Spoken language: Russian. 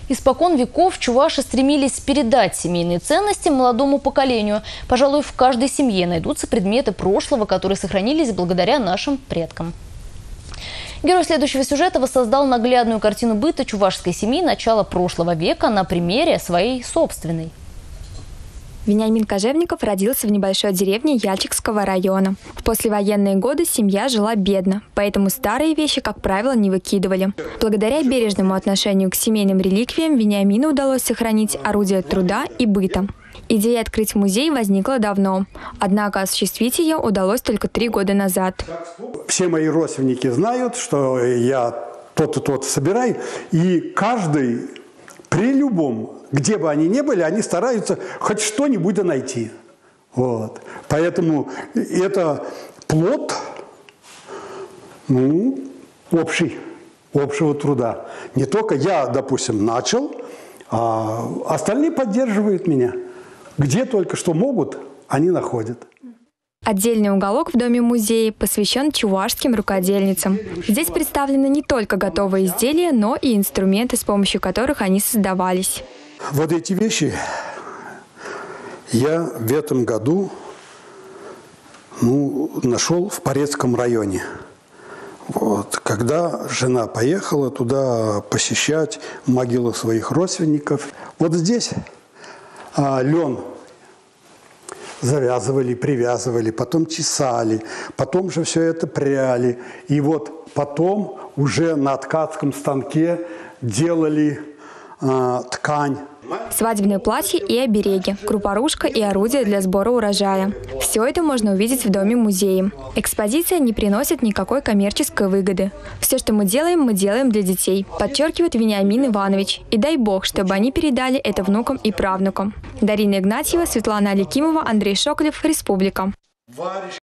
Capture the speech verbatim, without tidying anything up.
Испокон веков чуваши стремились передать семейные ценности молодому поколению. Пожалуй, в каждой семье найдутся предметы прошлого, которые сохранились благодаря нашим предкам. Герой следующего сюжета воссоздал наглядную картину быта чувашской семьи начала прошлого века на примере своей собственной. Вениамин Кожевников родился в небольшой деревне Яльчикского района. В послевоенные годы семья жила бедно, поэтому старые вещи, как правило, не выкидывали. Благодаря бережному отношению к семейным реликвиям Вениамину удалось сохранить орудия труда и быта. Идея открыть музей возникла давно, однако осуществить ее удалось только три года назад. Все мои родственники знают, что я тот и тот собираю, и каждый при любом, где бы они ни были, они стараются хоть что-нибудь найти. Вот. Поэтому это плод ну, общий, общего труда. Не только я, допустим, начал, а остальные поддерживают меня. Где только что могут, они находят. Отдельный уголок в доме-музее посвящен чувашским рукодельницам. Здесь представлены не только готовые изделия, но и инструменты, с помощью которых они создавались. Вот эти вещи я в этом году ну, нашел в Порецком районе. Вот. Когда жена поехала туда посещать могилу своих родственников. Вот здесь а, лен завязывали, привязывали, потом чесали, потом же все это пряли. И вот потом уже на ткацком станке делали э, ткань. Свадебные платья и обереги, крупорушка и орудия для сбора урожая. Все это можно увидеть в доме-музее. Экспозиция не приносит никакой коммерческой выгоды. Все, что мы делаем, мы делаем для детей, подчеркивает Вениамин Иванович. И дай бог, чтобы они передали это внукам и правнукам. Дарина Игнатьева, Светлана Аликимова, Андрей Шоколев, Республика.